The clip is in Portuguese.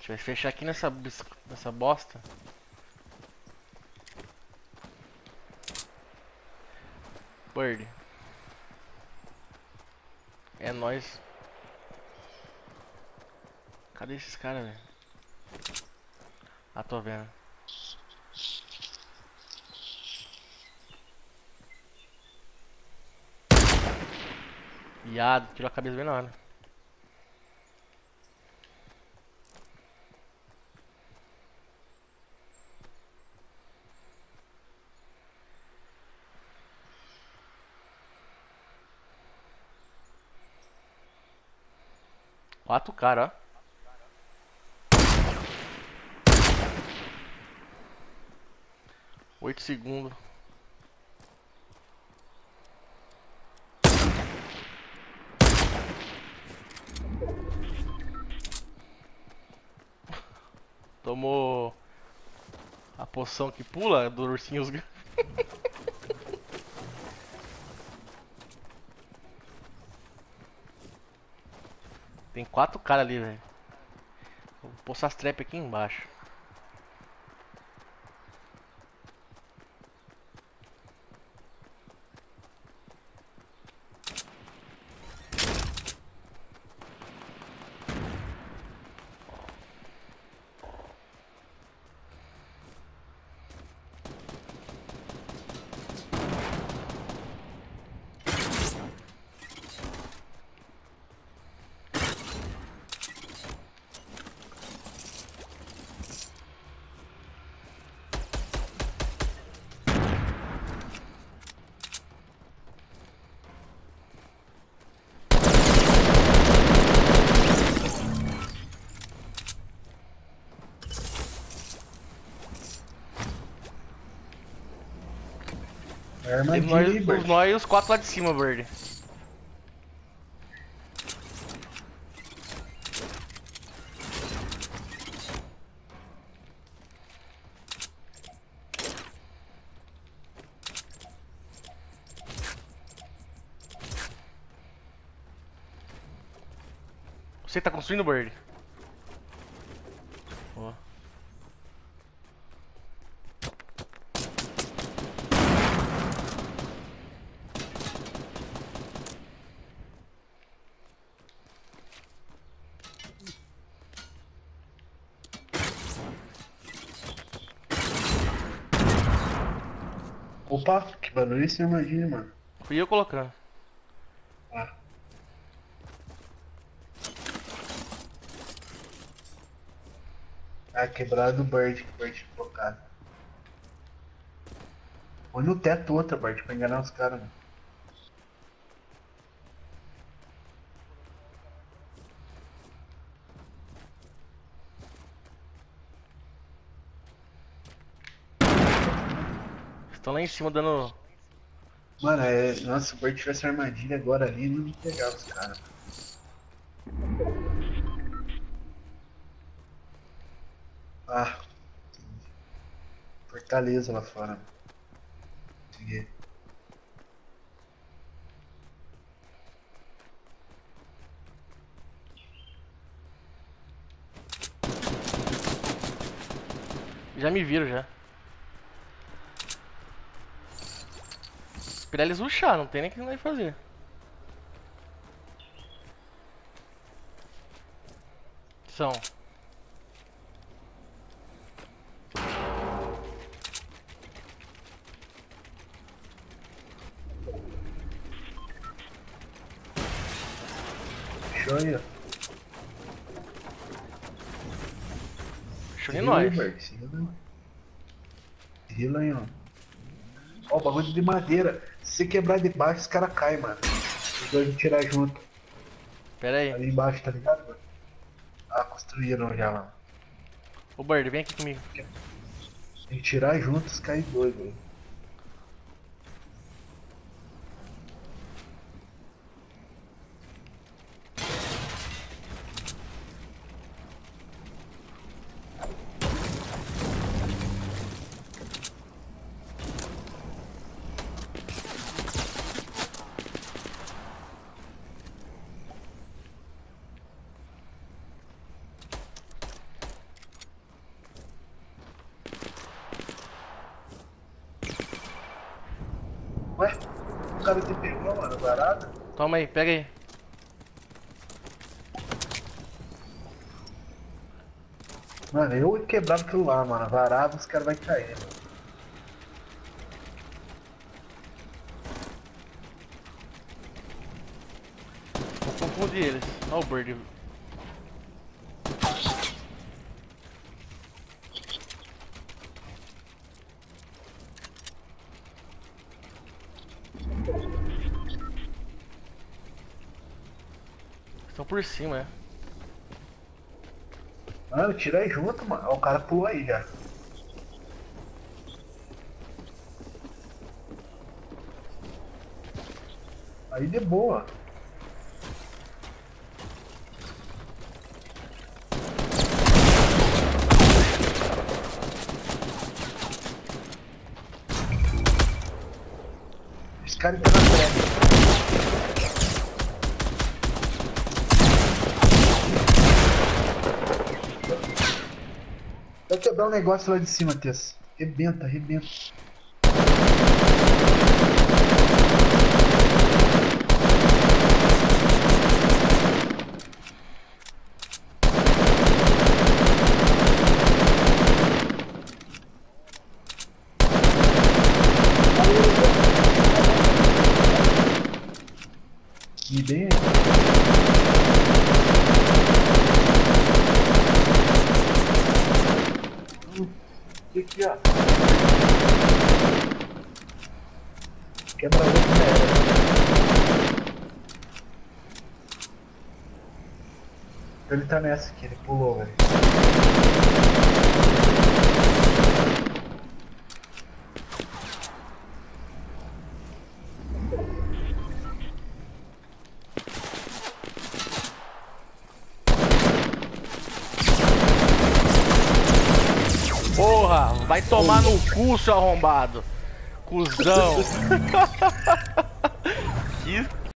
Vai fechar aqui nessa bosta. Bird. É nóis. Cadê esses caras, velho? Ah, tô vendo. Viado, tirou a cabeça bem na hora. Quatro caras, ó. Oito segundos. Tomou a poção que pula do ursinho. Tem quatro caras ali, velho. Vou pôr essas trap aqui embaixo. É Tem armadilha aí, Bird. nós e os quatro lá de cima, Bird. Você tá construindo, Bird? Ó. Opa, que barulho esse armadilha, mano. Fui eu colocando. Ah, quebrado o Bird, que o Bird tinha colocado. Põe no teto outra, Bird, pra enganar os caras, mano. Estão lá em cima dando. Mano, nossa, se o Bird tivesse armadilha agora ali, não ia pegar os caras. Ah, Fortaleza lá fora, mano. Consegui. Já me viram já. Esperar eles rushar, não tem nem o que nós fazer. São. Fechou aí, ó. Show Se em heala aí, nós. Bird, se heala aí. Se heala aí, ó. Ó, o bagulho de madeira. Se você quebrar de baixo, os caras caem, mano. Os dois tirar junto. Pera aí. Ali embaixo, tá ligado, mano? Ah, construíram já lá. Ô Bird, vem aqui comigo. Tem que tirar juntos, cair dois, velho. caras te pegou, mano, varada. Toma aí, pega aí. Mano, eu quebrava aquilo lá, mano. Varado, os caras vão cair, mano. Vou confundir eles. Olha o Bird. Estão por cima, é. Mano, tira aí junto, mano. Ó, o cara pulou aí já. Aí de boa. Esse cara tá na frente. Vai quebrar um negócio lá de cima, Tess. Rebenta, rebenta. E bem aí. Aqui, ó. Quebra outro, né? Ele tá nessa aqui, ele pulou, velho. Porra, vai tomar no cu, seu arrombado. Cusão. Que